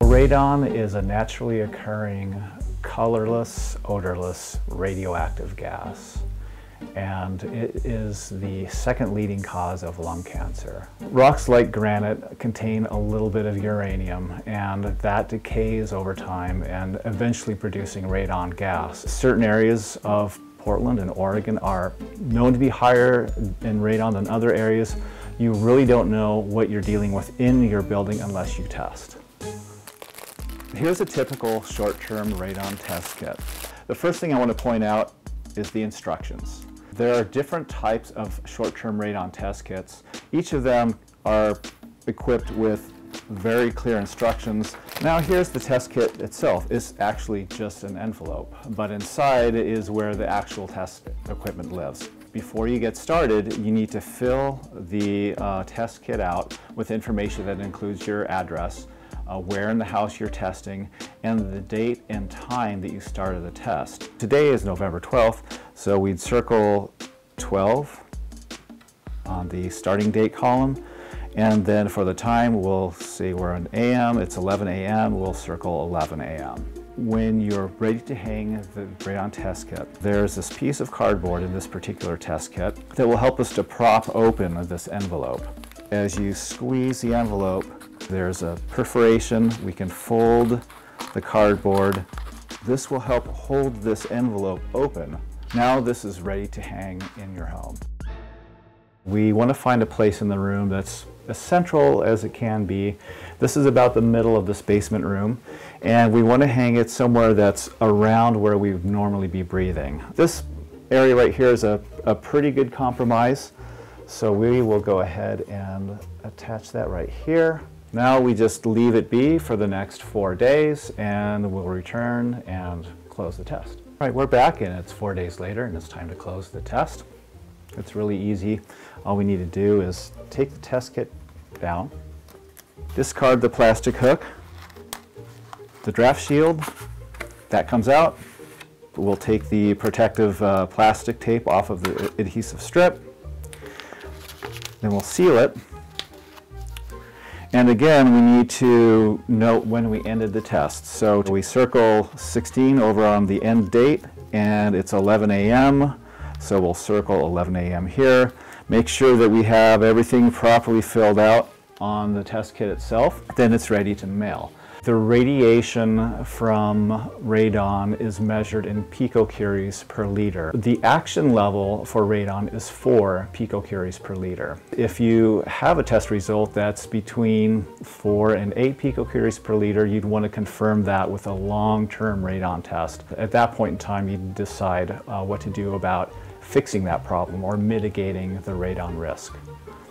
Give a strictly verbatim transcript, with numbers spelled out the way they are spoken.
Radon is a naturally occurring, colorless, odorless, radioactive gas, and it is the second leading cause of lung cancer. Rocks like granite contain a little bit of uranium, and that decays over time and eventually producing radon gas. Certain areas of Portland and Oregon are known to be higher in radon than other areas. You really don't know what you're dealing with in your building unless you test. Here's a typical short-term radon test kit. The first thing I want to point out is the instructions. There are different types of short-term radon test kits. Each of them are equipped with very clear instructions. Now here's the test kit itself. It's actually just an envelope, but inside is where the actual test equipment lives. Before you get started, you need to fill the uh, test kit out with information that includes your address, Uh, where in the house you're testing, and the date and time that you started the test. Today is November twelfth, so we'd circle twelve on the starting date column, and then for the time we'll see we're in A M, it's eleven A M, we'll circle eleven A M When you're ready to hang the radon test kit, there's this piece of cardboard in this particular test kit that will help us to prop open this envelope. As you squeeze the envelope, there's a perforation. We can fold the cardboard. This will help hold this envelope open. Now this is ready to hang in your home. We want to find a place in the room that's as central as it can be. This is about the middle of this basement room, and we want to hang it somewhere that's around where we would normally be breathing. This area right here is a, a pretty good compromise, so we will go ahead and attach that right here. Now we just leave it be for the next four days and we'll return and close the test. All right, we're back and it's four days later and it's time to close the test. It's really easy. All we need to do is take the test kit down, discard the plastic hook, the draft shield, that comes out. We'll take the protective uh, plastic tape off of the adhesive strip, then we'll seal it. And again, we need to note when we ended the test. So we circle sixteen over on the end date, and it's eleven A M So we'll circle eleven A M here. Make sure that we have everything properly filled out on the test kit itself. Then it's ready to mail. The radiation from radon is measured in picocuries per liter. The action level for radon is four picocuries per liter. If you have a test result that's between four and eight picocuries per liter, you'd want to confirm that with a long-term radon test. At that point in time, you'd decide uh, what to do about fixing that problem or mitigating the radon risk.